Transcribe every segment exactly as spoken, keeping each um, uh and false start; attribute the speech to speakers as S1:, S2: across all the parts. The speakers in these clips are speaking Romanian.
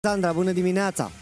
S1: Sandra, bună dimineața!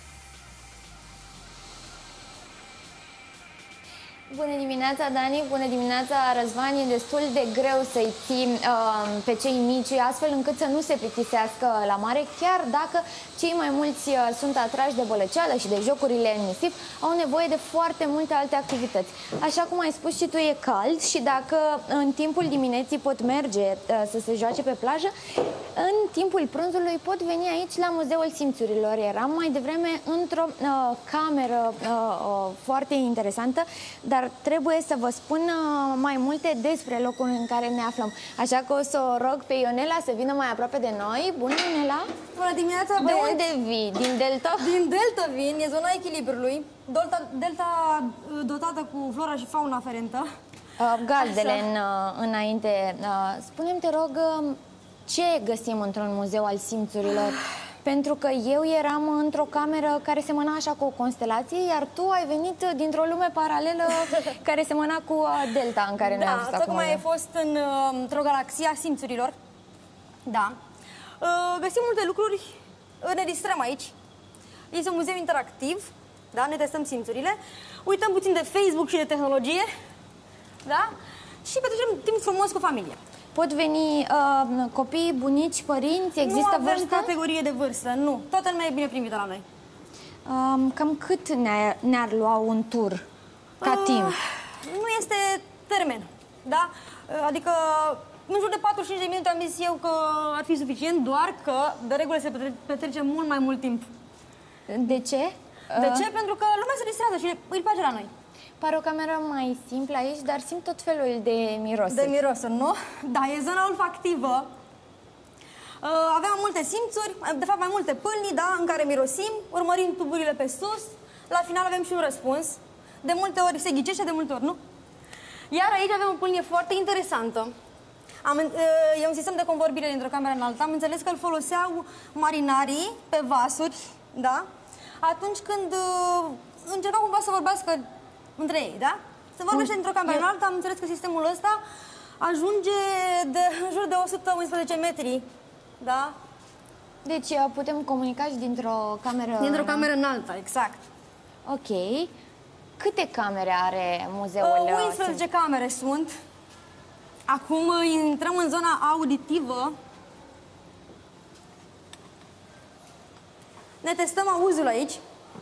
S2: Bună dimineața, Dani! Bună dimineața, Răzvan! E destul de greu să-i ții uh, pe cei mici, astfel încât să nu se plictisească la mare, chiar dacă cei mai mulți uh, sunt atrași de bălăceală și de jocurile în nisip, au nevoie de foarte multe alte activități. Așa cum ai spus și tu, e cald și dacă în timpul dimineții pot merge uh, să se joace pe plajă, în timpul prânzului pot veni aici la Muzeul Simțurilor. Eram mai devreme într-o uh, cameră uh, uh, foarte interesantă, dar trebuie să vă spun uh, mai multe despre locul în care ne aflăm. Așa că o să o rog pe Ionela să vină mai aproape de noi. Bună, Ionela!
S3: Bună dimineața,
S2: De
S3: băieți!
S2: unde vii? Din Delta?
S3: Din Delta vin, e zona echilibrului. Delta, Delta dotată cu flora și fauna aferentă.
S2: Uh, gazdele în, uh, înainte. Uh, Spune-mi, te rog, uh, ce găsim într-un muzeu al simțurilor? Pentru că eu eram într-o cameră care semăna așa cu o constelație, iar tu ai venit dintr-o lume paralelă care semăna cu Delta în care
S3: da,
S2: ne-am fost acum.
S3: Da, tocmai ai fost în, într-o galaxie a simțurilor. Da. Găsim multe lucruri, ne distrăm aici. Este un muzeu interactiv, da? Ne testăm simțurile, uităm puțin de Facebook și de tehnologie, da? Și petrecem timp frumos cu familia.
S2: Pot veni uh, copii, bunici, părinți? Există
S3: nu avem
S2: vârstă?
S3: categorie de vârstă, nu. Toată lumea e bine primită la noi.
S2: Uh, cam cât ne-ar ne lua un tur ca uh, timp?
S3: Nu este termen, da? Uh, adică în jur de patruzeci și cinci de minute am zis eu că ar fi suficient, doar că de regulă se petre petrece mult mai mult timp.
S2: De ce?
S3: De uh, ce? Pentru că lumea se distrează și îi place la noi.
S2: Pare o cameră mai simplă aici, dar simt tot felul de mirosuri.
S3: De mirosuri, nu? Da, e zona olfactivă. Uh, avem multe simțuri, de fapt mai multe pâlnii, da, în care mirosim, urmărim tuburile pe sus, la final avem și un răspuns. De multe ori se ghicește, de multe ori nu. Iar aici avem o pâlnie foarte interesantă. Am, uh, e un sistem de convorbire dintr-o cameră în alta. Am înțeles că îl foloseau marinarii pe vasuri, da? Atunci când uh, încercau cumva să vorbească între ei, da? Se vorbește dintr-o cameră în alta, am înțeles că sistemul ăsta ajunge de, în jur de o sută unsprezece metri, da?
S2: Deci putem comunica și dintr-o cameră...
S3: Dintr-o cameră în alta, exact.
S2: Ok. Câte camere are muzeul?
S3: Uh, unsprezece camere sunt. Acum intrăm în zona auditivă. Ne testăm auzul aici.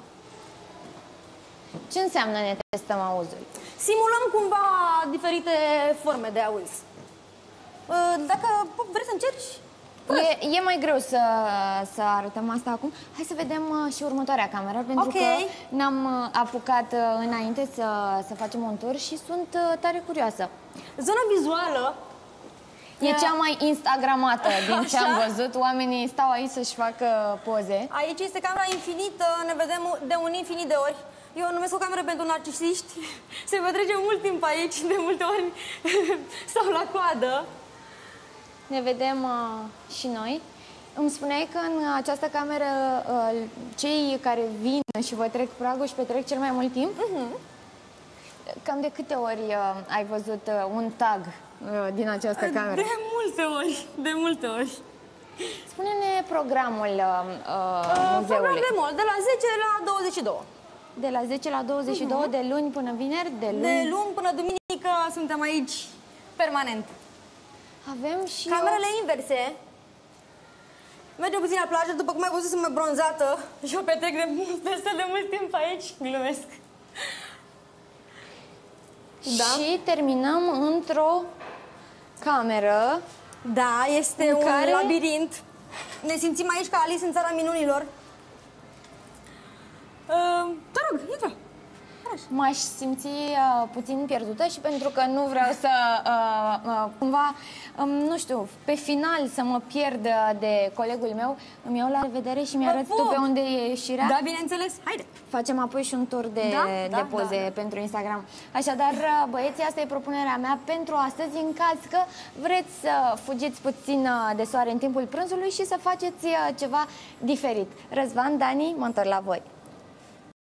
S2: Ce înseamnă ne testăm auzul?
S3: Simulăm cumva diferite forme de auz. Dacă vrei să încerci...
S2: E, e mai greu să, să arătăm asta acum. Hai să vedem și următoarea cameră, pentru okay. că n-am apucat înainte să, să facem un tur și sunt tare curioasă.
S3: Zona vizuală
S2: e cea mai instagramată din ce am văzut. Oamenii stau aici să-și facă poze.
S3: Aici este camera infinită, ne vedem de un infinit de ori. Eu o numesc o cameră pentru narcisiști. Se petrece mult timp aici, de multe ori stau la coadă.
S2: Ne vedem uh, și noi. Îmi spuneai că în această cameră uh, cei care vin și vă trec pragul și petrec cel mai mult timp? Uh-huh. Cam de câte ori uh, ai văzut uh, un tag uh, din această cameră?
S3: De multe ori, de multe ori.
S2: Spune-ne programul uh, uh, muzeului.
S3: Program de mult, de la zece la douăzeci și două.
S2: De la zece la douăzeci și două, uh-huh. de luni până vineri? De luni...
S3: de luni până duminică suntem aici permanent.
S2: Avem și
S3: camerele
S2: o...
S3: inverse. Mergem puțin la plajă, după cum ai văzut, sunt mai bronzată și eu petrec de, destul de mult timp aici, glumesc.
S2: Da? Și terminăm într-o cameră.
S3: Da, este un
S2: care...
S3: labirint. Ne simțim aici ca Alice în țara minunilor. Uh, te rog, intră.
S2: M-aș simți uh, puțin pierdută și pentru că nu vreau să, uh, uh, cumva, um, nu știu, pe final să mă pierd de colegul meu, îmi iau la revedere și mi-arăți tu pe unde e ieșirea.
S3: Da, bineînțeles. Haide!
S2: Facem apoi și un tur de,
S3: da,
S2: de
S3: da,
S2: poze
S3: da, da.
S2: pentru Instagram. Așadar, băieții, asta e propunerea mea pentru astăzi, în caz că vreți să fugiți puțin de soare în timpul prânzului și să faceți ceva diferit. Răzvan, Dani, mă întorc la voi.